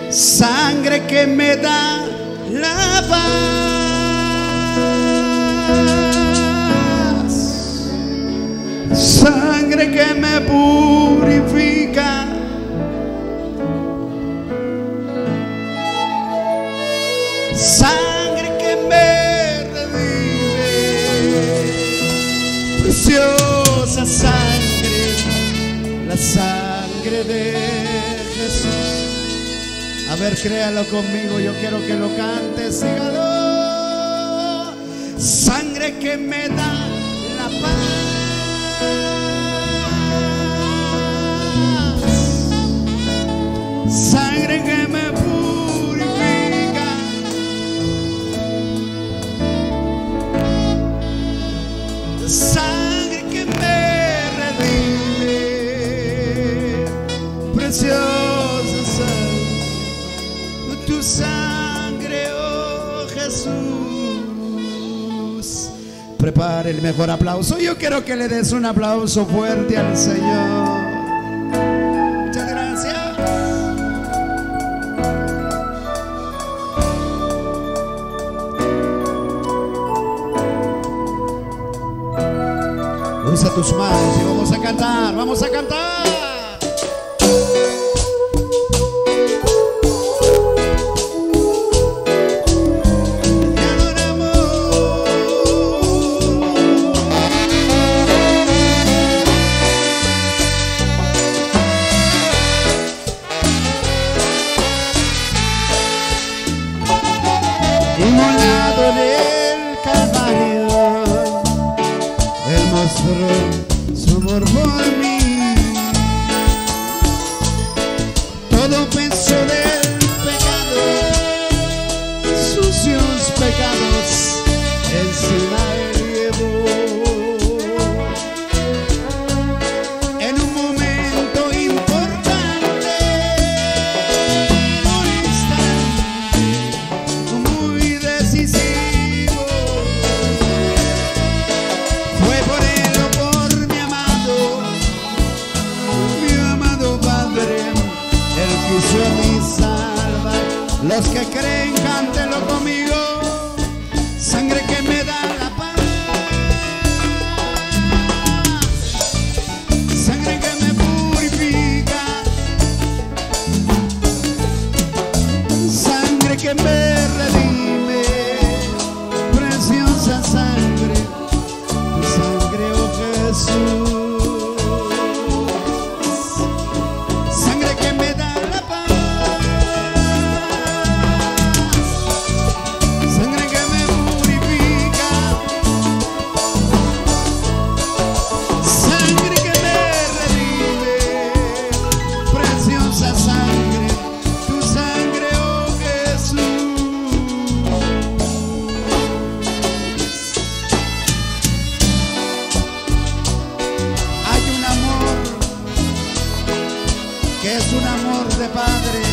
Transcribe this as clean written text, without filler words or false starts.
Sangre que me da la paz, sangre que me purifica, sangre que me redime, preciosa sangre, la sangre de Jesús. A ver, créalo conmigo, yo quiero que lo cantes, dígalo. Sangre que me da la paz, sangre que me purifica, sangre que me redime, preciosa sangre. Tu sangre, oh Jesús. Prepara el mejor aplauso. Yo quiero que le des un aplauso fuerte al Señor. Muchas gracias. Usa tus manos y vamos a cantar, vamos a cantar. Inmolado en el Calvario, Él mostró su amor por mí. Todo peso del pecado, sucios pecados, encima Él llevó. En un momento importante, un instante muy decisivo, fue por Él o por mi amado Padre. Él quiso a mí salvar. Los que creen, cántenlo conmigo. Sangre que me da la paz, sangre que me purifica, sangre que me redime, preciosa sangre, tu sangre, oh Jesús. Sangre que me da la paz, sangre que me purifica, sangre que me redime, preciosa sangre, tu sangre, oh Jesús. Hay un amor que es un amor de Padre,